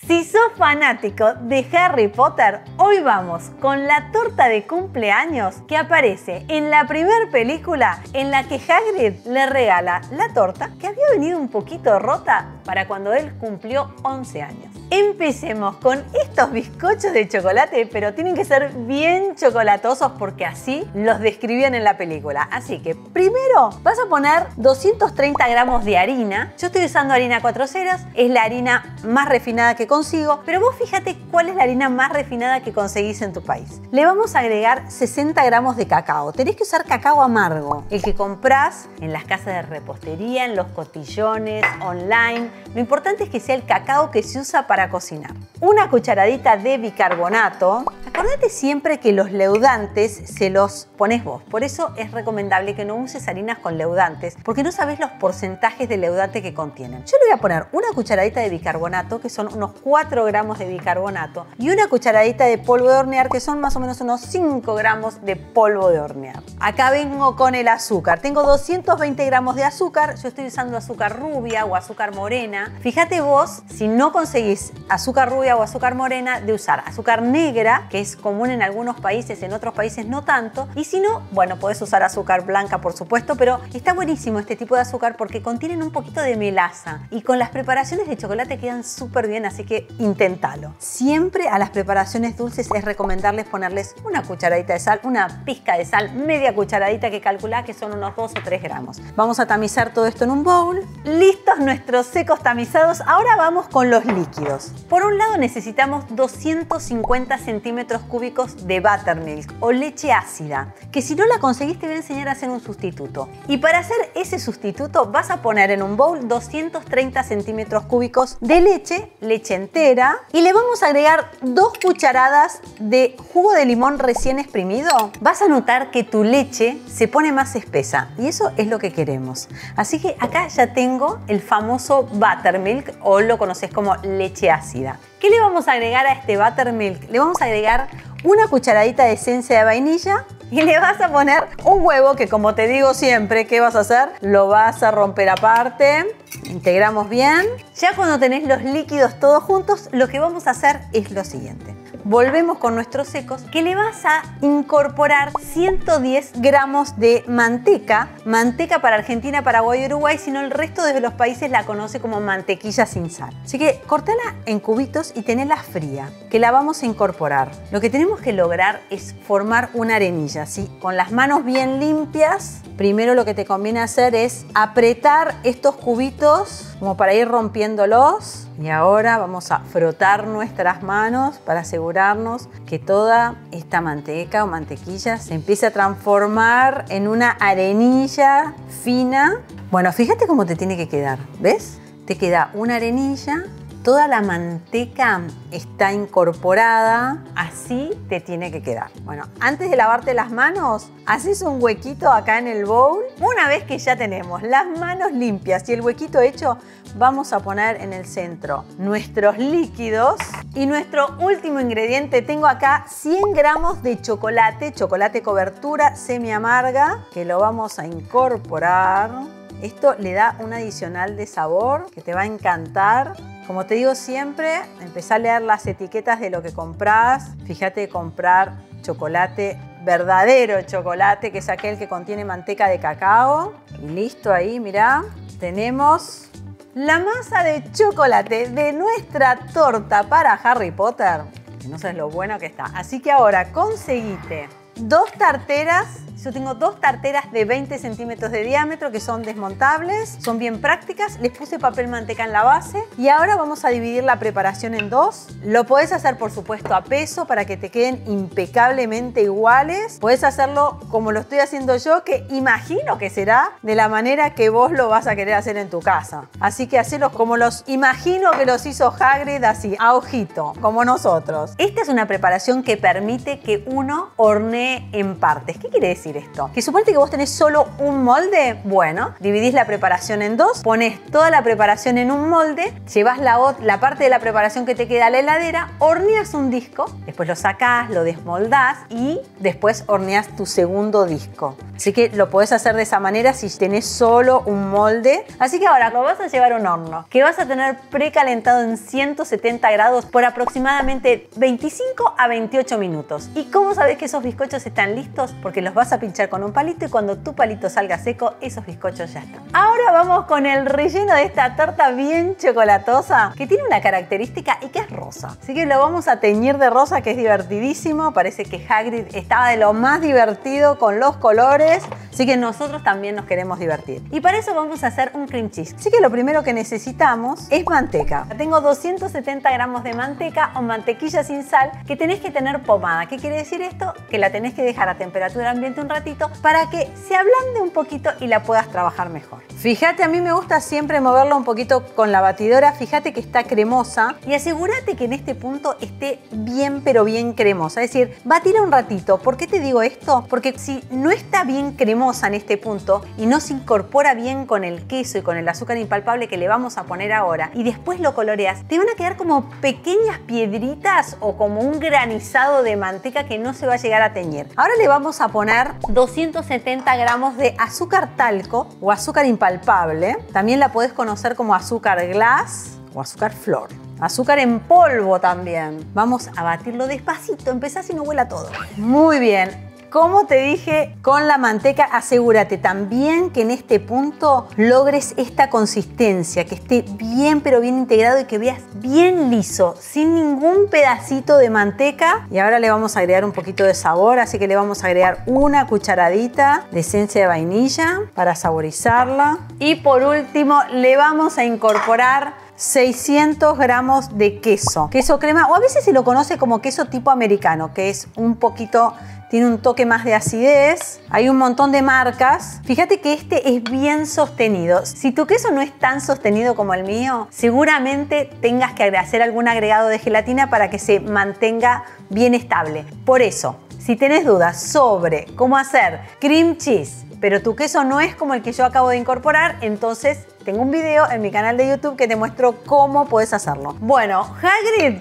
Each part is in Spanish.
Si sos fanático de Harry Potter, hoy vamos con la torta de cumpleaños que aparece en la primera película en la que Hagrid le regala la torta que había venido un poquito rota para cuando él cumplió 11 años. Empecemos con estos bizcochos de chocolate, pero tienen que ser bien chocolatosos porque así los describían en la película. Así que primero vas a poner 230 gramos de harina. Yo estoy usando harina 4 ceros, es la harina más refinada que consigo, pero vos fíjate cuál es la harina más refinada que conseguís en tu país. Le vamos a agregar 60 gramos de cacao. Tenés que usar cacao amargo, el que comprás en las casas de repostería, en los cotillones, online. Lo importante es que sea el cacao que se usa para cocinar. Una cucharadita de bicarbonato. Acordate siempre que los leudantes se los pones vos. Por eso es recomendable que no uses harinas con leudantes, porque no sabés los porcentajes de leudante que contienen. Yo le voy a poner una cucharadita de bicarbonato, que son unos 4 gramos de bicarbonato, y una cucharadita de polvo de hornear, que son más o menos unos 5 gramos de polvo de hornear. Acá vengo con el azúcar. Tengo 220 gramos de azúcar. Yo estoy usando azúcar rubia o azúcar morena. Fíjate vos, si no conseguís azúcar rubia o azúcar morena, de usar azúcar negra, que es común en algunos países, en otros países no tanto. Y si no, bueno, podés usar azúcar blanca, por supuesto, pero está buenísimo este tipo de azúcar porque contienen un poquito de melaza y con las preparaciones de chocolate quedan súper bien, así que inténtalo. Siempre a las preparaciones dulces es recomendarles ponerles una cucharadita de sal, una pizca de sal, media cucharadita que calculá que son unos 2 o 3 gramos. Vamos a tamizar todo esto en un bowl. Listos nuestros secos tamizados, ahora vamos con los líquidos. Por un lado necesitamos 250 centímetros cúbicos de buttermilk o leche ácida, que si no la conseguís te voy a enseñar a hacer un sustituto. Y para hacer ese sustituto vas a poner en un bowl 230 centímetros cúbicos de leche entera, y le vamos a agregar 2 cucharadas de jugo de limón recién exprimido. Vas a notar que tu leche se pone más espesa y eso es lo que queremos. Así que acá ya tengo el famoso buttermilk, o lo conoces como leche ácida. ¿Qué le vamos a agregar a este buttermilk? Le vamos a agregar una cucharadita de esencia de vainilla y le vas a poner un huevo que, como te digo siempre, ¿qué vas a hacer? Lo vas a romper aparte. Integramos bien. Ya cuando tenés los líquidos todos juntos, lo que vamos a hacer es lo siguiente. Volvemos con nuestros secos, que le vas a incorporar 110 gramos de manteca. Manteca para Argentina, Paraguay y Uruguay, sino el resto de los países la conoce como mantequilla sin sal. Así que cortala en cubitos y tenela fría, que la vamos a incorporar. Lo que tenemos que lograr es formar una arenilla, ¿sí? Con las manos bien limpias. Primero lo que te conviene hacer es apretar estos cubitos como para ir rompiéndolos. Y ahora vamos a frotar nuestras manos para asegurarnos que toda esta manteca o mantequilla se empiece a transformar en una arenilla fina. Bueno, fíjate cómo te tiene que quedar, ¿ves? Te queda una arenilla. Toda la manteca está incorporada, así te tiene que quedar. Bueno, antes de lavarte las manos, haces un huequito acá en el bowl. Una vez que ya tenemos las manos limpias y el huequito hecho, vamos a poner en el centro nuestros líquidos. Y nuestro último ingrediente, tengo acá 100 gramos de chocolate cobertura semi amarga, que lo vamos a incorporar. Esto le da un adicional de sabor que te va a encantar. Como te digo siempre, empezá a leer las etiquetas de lo que comprás. Fíjate comprar chocolate, verdadero chocolate, que es aquel que contiene manteca de cacao. Y listo, ahí, mirá, tenemos la masa de chocolate de nuestra torta para Harry Potter. Que no sabes lo bueno que está. Así que ahora conseguite 2 tarteras. Yo tengo 2 tarteras de 20 centímetros de diámetro que son desmontables, son bien prácticas. Les puse papel manteca en la base y ahora vamos a dividir la preparación en 2. Lo podés hacer, por supuesto, a peso para que te queden impecablemente iguales. Podés hacerlo como lo estoy haciendo yo, que imagino que será de la manera que vos lo vas a querer hacer en tu casa. Así que hacelos como los imagino que los hizo Hagrid, así, a ojito, como nosotros. Esta es una preparación que permite que uno hornee en partes. ¿Qué quiere decir decir esto? Que suponete que vos tenés solo un molde. Bueno, dividís la preparación en dos, pones toda la preparación en un molde, llevas la parte de la preparación que te queda a la heladera, horneas un disco, después lo sacás, lo desmoldás y después horneas tu segundo disco. Así que lo podés hacer de esa manera si tenés solo un molde. Así que ahora lo vas a llevar a un horno que vas a tener precalentado en 170 grados por aproximadamente 25 a 28 minutos. ¿Y cómo sabés que esos bizcochos están listos? Porque los vas a pinchar con un palito y cuando tu palito salga seco, esos bizcochos ya están. Ahora vamos con el relleno de esta torta bien chocolatosa que tiene una característica y que es rosa. Así que lo vamos a teñir de rosa, que es divertidísimo. Parece que Hagrid estaba de lo más divertido con los colores. Así que nosotros también nos queremos divertir. Y para eso vamos a hacer un cream cheese. Así que lo primero que necesitamos es manteca. Tengo 270 gramos de manteca o mantequilla sin sal que tenés que tener pomada. ¿Qué quiere decir esto? Que la tenés que dejar a temperatura ambiente un ratito para que se ablande un poquito y la puedas trabajar mejor. Fíjate, a mí me gusta siempre moverla un poquito con la batidora. Fíjate que está cremosa y asegúrate que en este punto esté bien pero bien cremosa. Es decir, batila un ratito. ¿Por qué te digo esto? Porque si no está bien cremosa en este punto y no se incorpora bien con el queso y con el azúcar impalpable que le vamos a poner ahora y después lo coloreas, te van a quedar como pequeñas piedritas o como un granizado de manteca que no se va a llegar a teñir. Ahora le vamos a poner 270 gramos de azúcar talco o azúcar impalpable. También la podés conocer como azúcar glass o azúcar flor. Azúcar en polvo también. Vamos a batirlo despacito. Empezá si no huela todo. Muy bien. Como te dije, con la manteca asegúrate también que en este punto logres esta consistencia, que esté bien pero bien integrado y que veas bien liso, sin ningún pedacito de manteca. Y ahora le vamos a agregar un poquito de sabor, así que le vamos a agregar una cucharadita de esencia de vainilla para saborizarla. Y por último le vamos a incorporar 600 gramos de queso crema, o a veces se lo conoce como queso tipo americano, que es un poquito, tiene un toque más de acidez. Hay un montón de marcas. Fíjate que este es bien sostenido. Si tu queso no es tan sostenido como el mío, seguramente tengas que hacer algún agregado de gelatina para que se mantenga bien estable. Por eso, si tenés dudas sobre cómo hacer cream cheese, pero tu queso no es como el que yo acabo de incorporar, entonces tengo un video en mi canal de YouTube que te muestro cómo puedes hacerlo. Bueno, Hagrid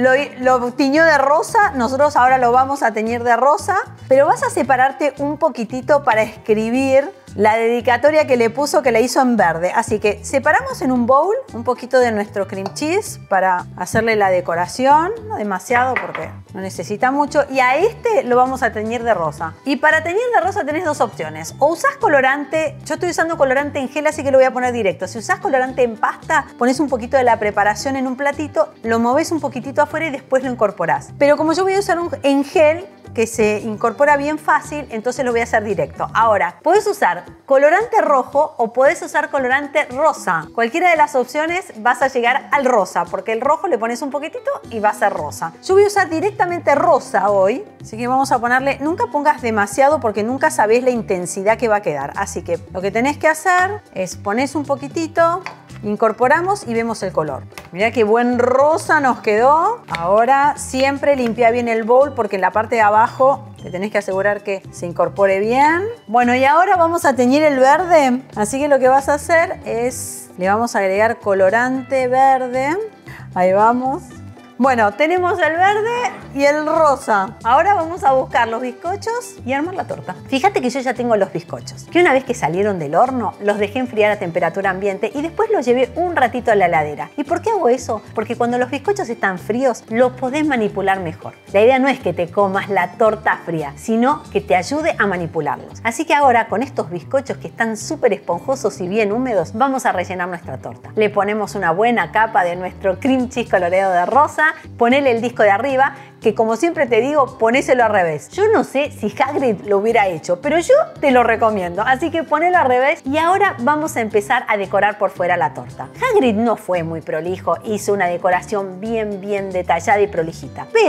lo tiñó de rosa, nosotros ahora lo vamos a teñir de rosa, pero vas a separarte un poquitito para escribir la dedicatoria que le puso, que la hizo en verde. Así que separamos en un bowl un poquito de nuestro cream cheese para hacerle la decoración, no demasiado porque no necesita mucho, y a este lo vamos a teñir de rosa. Y para teñir de rosa tenés dos opciones: o usás colorante, yo estoy usando colorante en gel, así que lo voy a poner directo. Si usás colorante en pasta, pones un poquito de la preparación en un platito, lo movés un poquitito afuera y después lo incorporás. Pero como yo voy a usar un en gel que se incorpora bien fácil, entonces lo voy a hacer directo. Ahora, puedes usar colorante rojo o puedes usar colorante rosa. Cualquiera de las opciones vas a llegar al rosa, porque el rojo le pones un poquitito y va a ser rosa. Yo voy a usar directamente rosa hoy, así que vamos a ponerle, nunca pongas demasiado porque nunca sabés la intensidad que va a quedar. Así que lo que tenés que hacer es pones un poquitito, incorporamos y vemos el color. Mirá qué buen rosa nos quedó. Ahora siempre limpia bien el bowl porque en la parte de abajo te tenés que asegurar que se incorpore bien. Bueno, y ahora vamos a teñir el verde. Así que lo que vas a hacer es, le vamos a agregar colorante verde. Ahí vamos. Bueno, tenemos el verde y el rosa. Ahora vamos a buscar los bizcochos y armar la torta. Fíjate que yo ya tengo los bizcochos, que una vez que salieron del horno, los dejé enfriar a temperatura ambiente y después los llevé un ratito a la heladera. ¿Y por qué hago eso? Porque cuando los bizcochos están fríos, los podés manipular mejor. La idea no es que te comas la torta fría, sino que te ayude a manipularlos. Así que ahora, con estos bizcochos que están súper esponjosos y bien húmedos, vamos a rellenar nuestra torta. Le ponemos una buena capa de nuestro cream cheese coloreado de rosa. Ponele el disco de arriba, que como siempre te digo, ponéselo al revés. Yo no sé si Hagrid lo hubiera hecho, pero yo te lo recomiendo. Así que ponelo al revés y ahora vamos a empezar a decorar por fuera la torta. Hagrid no fue muy prolijo, hizo una decoración bien detallada y prolijita. Pero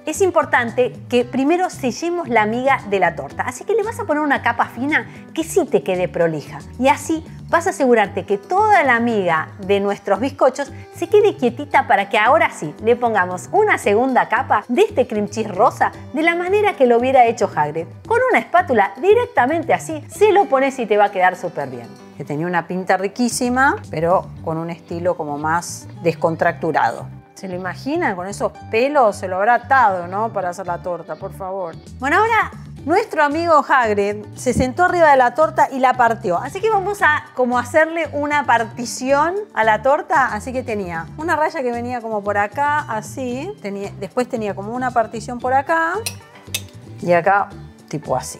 es importante que primero sellemos la miga de la torta. Así que le vas a poner una capa fina que sí te quede prolija. Y así vas a asegurarte que toda la miga de nuestros bizcochos se quede quietita para que ahora sí le pongamos una segunda capa de este cream cheese rosa de la manera que lo hubiera hecho Hagrid. Con una espátula directamente así se lo pones y te va a quedar súper bien. Que tenía una pinta riquísima, pero con un estilo como más descontracturado. ¿Se lo imagina? Con esos pelos se lo habrá atado, ¿no? Para hacer la torta, por favor. Bueno, ahora nuestro amigo Hagrid se sentó arriba de la torta y la partió. Así que vamos a como hacerle una partición a la torta. Así que tenía una raya que venía como por acá, así. Después tenía como una partición por acá. Y acá, tipo así.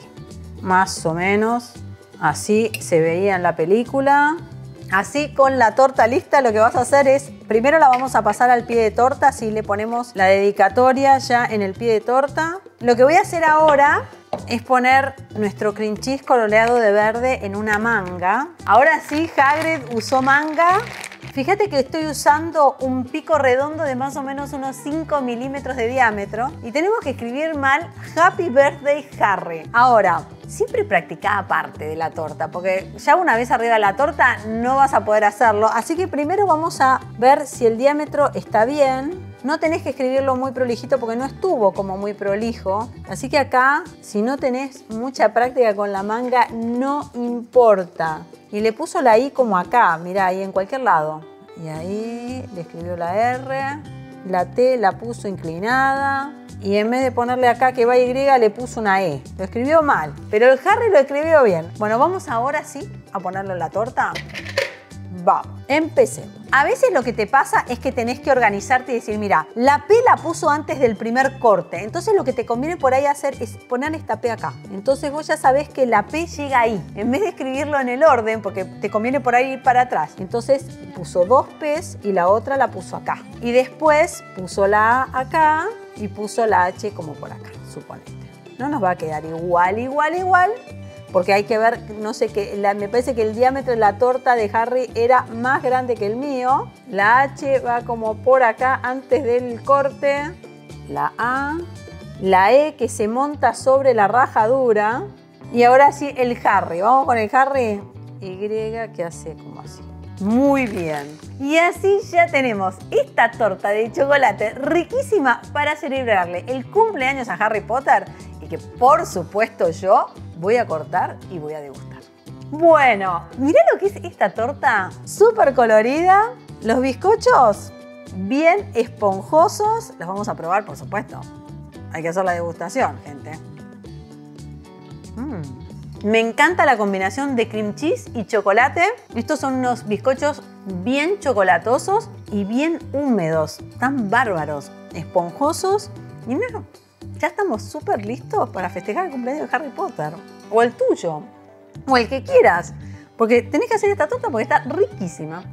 Más o menos así se veía en la película. Así con la torta lista lo que vas a hacer es, primero la vamos a pasar al pie de torta, así le ponemos la dedicatoria ya en el pie de torta. Lo que voy a hacer ahora es poner nuestro cream cheese coloreado de verde en una manga. Ahora sí, Hagrid usó manga. Fíjate que estoy usando un pico redondo de más o menos unos 5 milímetros de diámetro y tenemos que escribir mal Happy Birthday Harry. Ahora, siempre practica aparte de la torta, porque ya una vez arriba de la torta no vas a poder hacerlo. Así que primero vamos a ver si el diámetro está bien. No tenés que escribirlo muy prolijito porque no estuvo como muy prolijo. Así que acá, si no tenés mucha práctica con la manga, no importa. Y le puso la I como acá, mirá, ahí en cualquier lado. Y ahí le escribió la R, la T la puso inclinada. Y en vez de ponerle acá que va Y, le puso una E. Lo escribió mal, pero el Harry lo escribió bien. Bueno, vamos ahora sí a ponerlo en la torta. Vamos, empecemos. A veces lo que te pasa es que tenés que organizarte y decir, mira, la P la puso antes del primer corte. Entonces lo que te conviene por ahí hacer es poner esta P acá. Entonces vos ya sabés que la P llega ahí. En vez de escribirlo en el orden, porque te conviene por ahí ir para atrás. Entonces puso dos P's y la otra la puso acá. Y después puso la A acá y puso la H como por acá, suponete. No nos va a quedar igual. Porque hay que ver, no sé qué, me parece que el diámetro de la torta de Harry era más grande que el mío. La H va como por acá antes del corte. La A, la E que se monta sobre la rajadura. Y ahora sí el Harry. Vamos con el Harry. Y que hace como así. Muy bien. Y así ya tenemos esta torta de chocolate riquísima para celebrarle el cumpleaños a Harry Potter y que por supuesto yo voy a cortar y voy a degustar. Bueno, mirá lo que es esta torta, súper colorida. Los bizcochos bien esponjosos. Los vamos a probar, por supuesto. Hay que hacer la degustación, gente. Me encanta la combinación de cream cheese y chocolate. Estos son unos bizcochos bien chocolatosos y bien húmedos. Tan bárbaros, esponjosos. Y mira, ya estamos súper listos para festejar el cumpleaños de Harry Potter. O el tuyo. O el que quieras. Porque tenés que hacer esta torta porque está riquísima.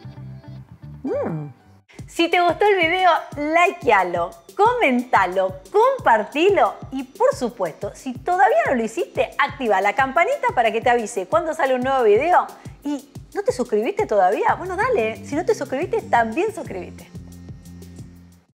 Si te gustó el video, likealo, comentalo, compartilo y por supuesto, si todavía no lo hiciste, activa la campanita para que te avise cuando sale un nuevo video. Y ¿no te suscribiste todavía? Bueno, dale, si no te suscribiste, también suscríbete.